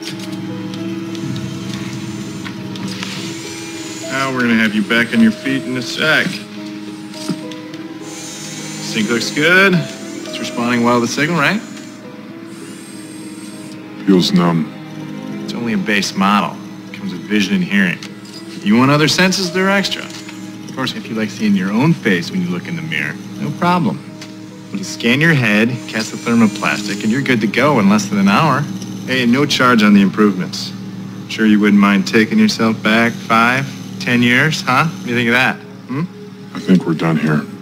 Now we're gonna have you back on your feet in a sec. Sync looks good. It's responding well to the signal, right? Feels numb. It's only a base model. It comes with vision and hearing. You want other senses, they're extra. Of course, if you like seeing your own face when you look in the mirror, no problem. You scan your head, cast the thermoplastic, and you're good to go in less than an hour. Hey, and no charge on the improvements. Sure you wouldn't mind taking yourself back 5, 10 years, huh? What do you think of that? I think we're done here.